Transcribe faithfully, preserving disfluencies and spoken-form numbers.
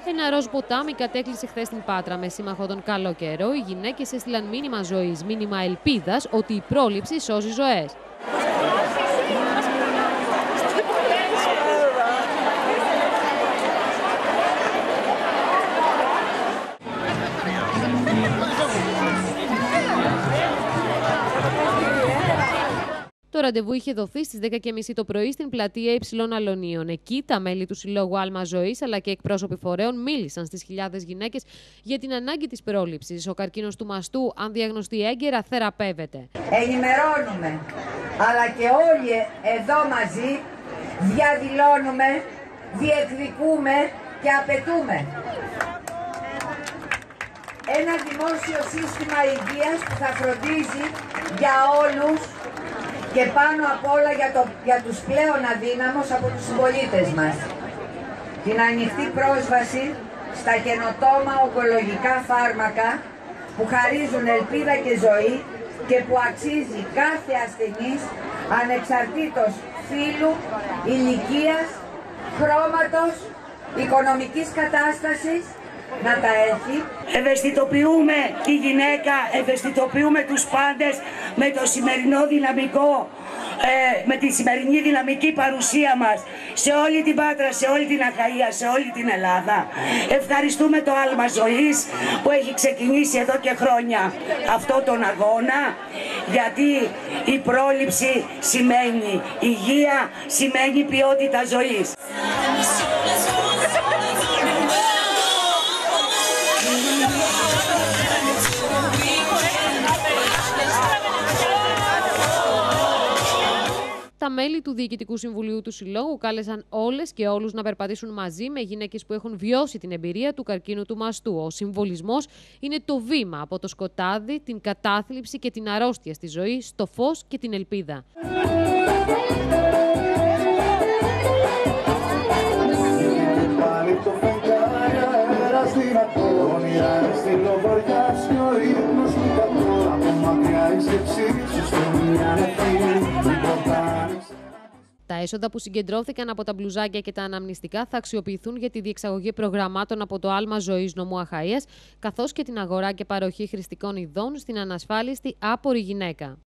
Ένα ροζ ποτάμι κατέκλυσε χθες στην Πάτρα με σύμμαχο τον καλό καιρό. Οι γυναίκες έστειλαν μήνυμα ζωής, μήνυμα ελπίδας ότι η πρόληψη σώζει ζωές. Το ραντεβού είχε δοθεί στις δέκα και μισή το πρωί στην πλατεία Υψηλών Αλωνίων. Εκεί τα μέλη του Συλλόγου Άλμα Ζωής αλλά και εκπρόσωποι φορέων μίλησαν στις χιλιάδες γυναίκες για την ανάγκη της πρόληψης. Ο καρκίνος του μαστού, αν διαγνωστεί έγκαιρα, θεραπεύεται. Ενημερώνουμε, αλλά και όλοι εδώ μαζί διαδηλώνουμε, διεκδικούμε και απαιτούμε ένα δημόσιο σύστημα υγείας που θα φροντίζει για όλους και πάνω απ' όλα για, το, για τους πλέον αδύναμους από τους συμπολίτες μας. Την ανοιχτή πρόσβαση στα καινοτόμα ογκολογικά φάρμακα που χαρίζουν ελπίδα και ζωή και που αξίζει κάθε ασθενής ανεξαρτήτως φύλου, ηλικίας, χρώματος, οικονομικής κατάστασης να τα έχει. Ευαισθητοποιούμε τη γυναίκα, ευαισθητοποιούμε τους πάντες με το σημερινό δυναμικό, ε, με τη σημερινή δυναμική παρουσία μας σε όλη την Πάτρα, σε όλη την Αχαΐα, σε όλη την Ελλάδα. Ευχαριστούμε το Άλμα Ζωής που έχει ξεκινήσει εδώ και χρόνια αυτό τον αγώνα, γιατί η πρόληψη σημαίνει υγεία, σημαίνει ποιότητα ζωής. Τα μέλη του Διοικητικού Συμβουλίου του Συλλόγου κάλεσαν όλες και όλους να περπατήσουν μαζί με γυναίκες που έχουν βιώσει την εμπειρία του καρκίνου του μαστού. Ο συμβολισμός είναι το βήμα από το σκοτάδι, την κατάθλιψη και την αρρώστια στη ζωή, στο φως και την ελπίδα. Τα έσοδα που συγκεντρώθηκαν από τα μπλουζάκια και τα αναμνηστικά θα αξιοποιηθούν για τη διεξαγωγή προγραμμάτων από το Άλμα Ζωής Νομού Αχαΐας, καθώς και την αγορά και παροχή χρηστικών ειδών στην ανασφάλιστη άπορη γυναίκα.